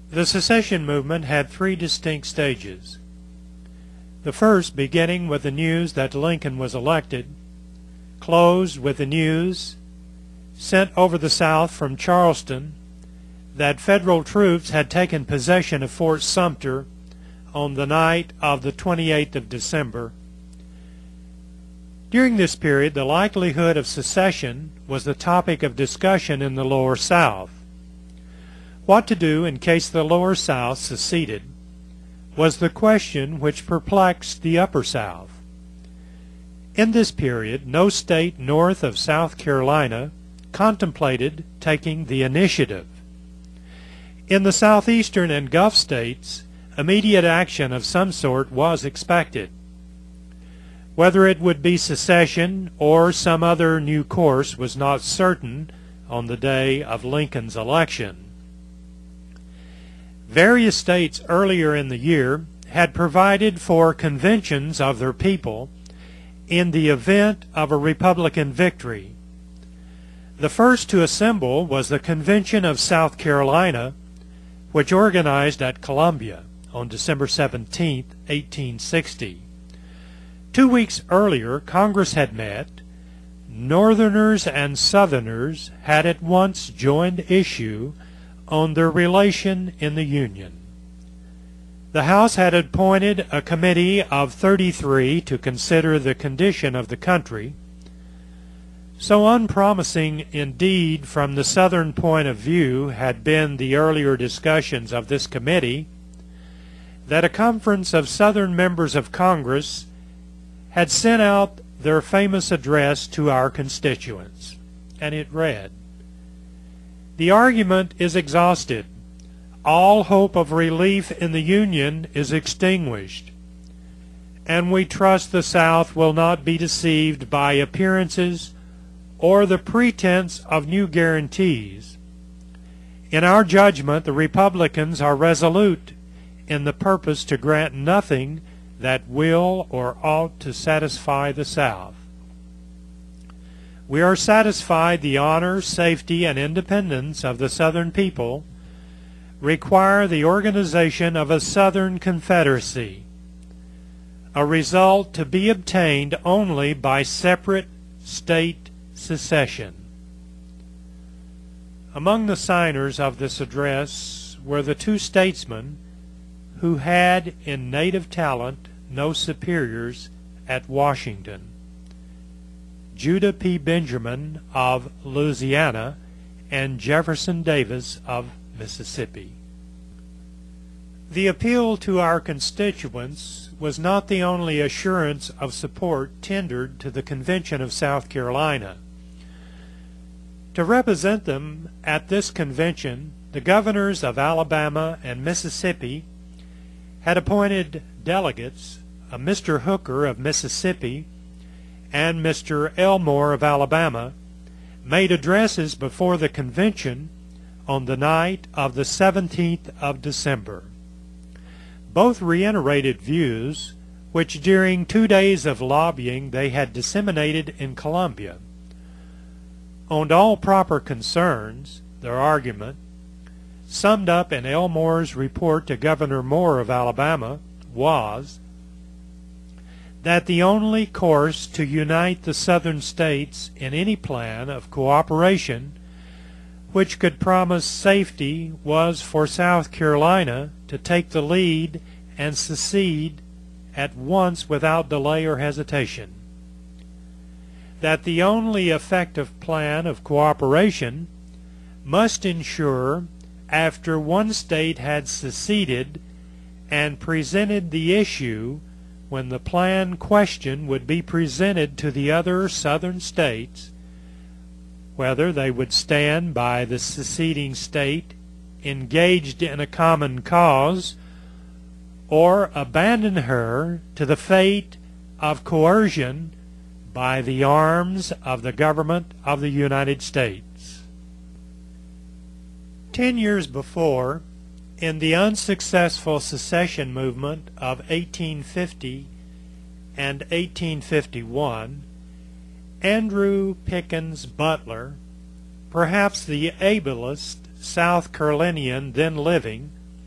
The secession movement had three distinct stages. The first beginning with the news that Lincoln was elected, closed with the news sent over the South from Charleston that Federal troops had taken possession of Fort Sumter on the night of the 28th of December. During this period, the likelihood of secession was the topic of discussion in the Lower South. What to do in case the Lower South seceded was the question which perplexed the Upper South. In this period, no state north of South Carolina contemplated taking the initiative. In the southeastern and Gulf states, immediate action of some sort was expected. Whether it would be secession or some other new course was not certain on the day of Lincoln's election. Various states earlier in the year had provided for conventions of their people in the event of a Republican victory. The first to assemble was the Convention of South Carolina, which organized at Columbia on December 17, 1860. 2 weeks earlier, Congress had met. Northerners and Southerners had at once joined issue on their relation in the Union. The House had appointed a committee of 33 to consider the condition of the country. So unpromising indeed from the Southern point of view had been the earlier discussions of this committee that a conference of Southern members of Congress had sent out their famous address to our constituents, and it read, "The argument is exhausted. All hope of relief in the Union is extinguished, and we trust the South will not be deceived by appearances or the pretense of new guarantees. In our judgment, the Republicans are resolute in the purpose to grant nothing that will or ought to satisfy the South. We are satisfied the honor, safety, and independence of the Southern people require the organization of a Southern Confederacy, a result to be obtained only by separate state secession." Among the signers of this address were the two statesmen who had in native talent no superiors at Washington, Judah P. Benjamin of Louisiana and Jefferson Davis of Mississippi. The appeal to our constituents was not the only assurance of support tendered to the Convention of South Carolina. To represent them at this convention, the governors of Alabama and Mississippi had appointed delegates, a Mr. Hooker of Mississippi and Mr. Elmore of Alabama, made addresses before the convention on the night of the 17th of December. Both reiterated views which during 2 days of lobbying they had disseminated in Columbia. On all proper concerns, their argument, summed up in Elmore's report to Governor Moore of Alabama, was that the only course to unite the Southern states in any plan of cooperation which could promise safety was for South Carolina to take the lead and secede at once without delay or hesitation. That the only effective plan of cooperation must ensure, after one state had seceded and presented the issue, when the plan question would be presented to the other Southern states, whether they would stand by the seceding state engaged in a common cause or abandon her to the fate of coercion by the arms of the government of the United States. 10 years before, in the unsuccessful secession movement of 1850 and 1851, Andrew Pickens Butler, perhaps the ablest South Carolinian then living,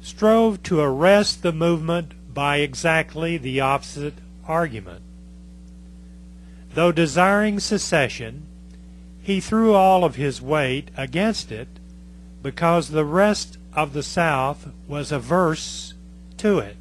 strove to arrest the movement by exactly the opposite argument. Though desiring secession, he threw all of his weight against it because the rest of the South was averse to it.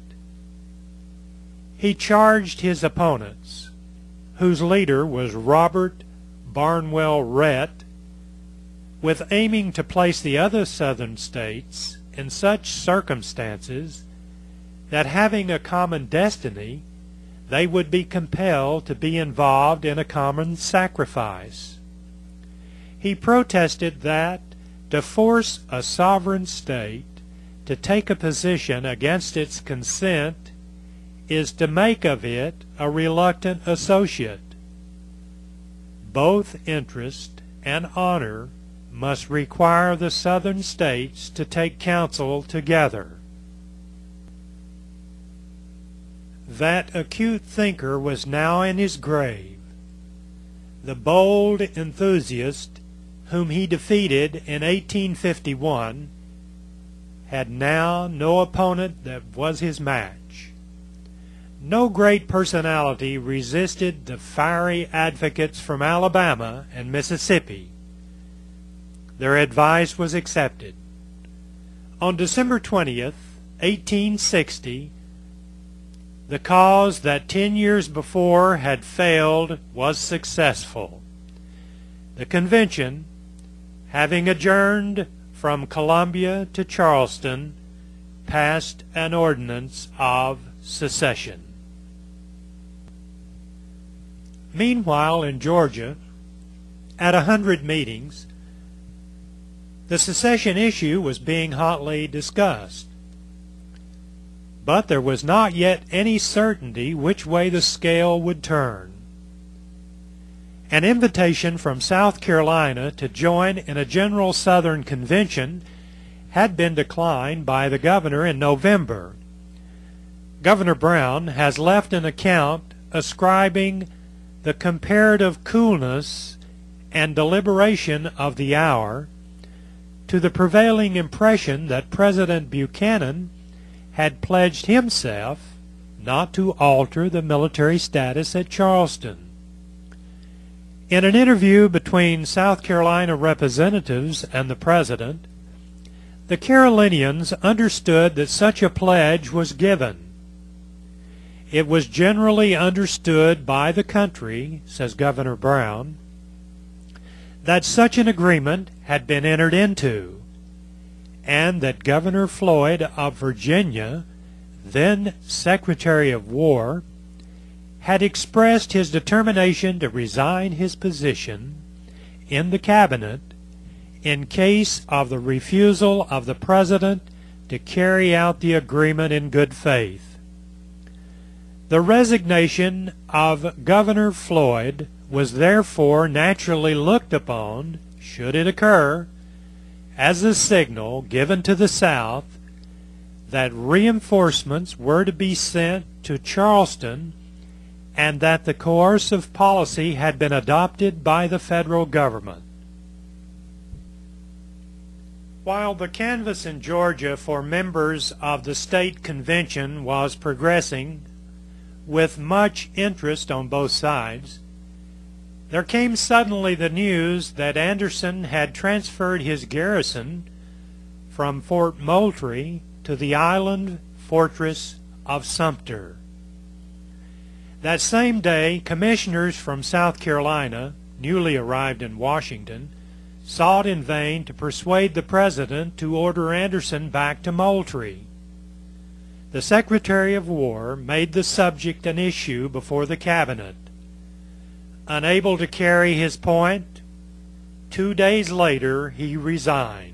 He charged his opponents, whose leader was Robert Barnwell Rhett, with aiming to place the other Southern states in such circumstances that, having a common destiny, they would be compelled to be involved in a common sacrifice. He protested that to force a sovereign state to take a position against its consent is to make of it a reluctant associate. Both interest and honor must require the Southern states to take counsel together. That acute thinker was now in his grave. The bold enthusiast whom he defeated in 1851 had now no opponent that was his match. No great personality resisted the fiery advocates from Alabama and Mississippi. Their advice was accepted. On December 20th, 1860, the cause that 10 years before had failed was successful. The convention, having adjourned from Columbia to Charleston, passed an ordinance of secession. Meanwhile, in Georgia, at 100 meetings, the secession issue was being hotly discussed. But there was not yet any certainty which way the scale would turn. An invitation from South Carolina to join in a general Southern convention had been declined by the governor in November. Governor Brown has left an account ascribing the comparative coolness and deliberation of the hour to the prevailing impression that President Buchanan had pledged himself not to alter the military status at Charleston. In an interview between South Carolina representatives and the President, the Carolinians understood that such a pledge was given. It was generally understood by the country, says Governor Brown, that such an agreement had been entered into, and that Governor Floyd of Virginia, then Secretary of War, had expressed his determination to resign his position in the cabinet in case of the refusal of the President to carry out the agreement in good faith. The resignation of Governor Floyd was therefore naturally looked upon, should it occur, as a signal given to the South that reinforcements were to be sent to Charleston and that the coercive policy had been adopted by the federal government. While the canvass in Georgia for members of the state convention was progressing with much interest on both sides, there came suddenly the news that Anderson had transferred his garrison from Fort Moultrie to the island fortress of Sumter. That same day, commissioners from South Carolina, newly arrived in Washington, sought in vain to persuade the President to order Anderson back to Moultrie. The Secretary of War made the subject an issue before the Cabinet. Unable to carry his point, 2 days later he resigned.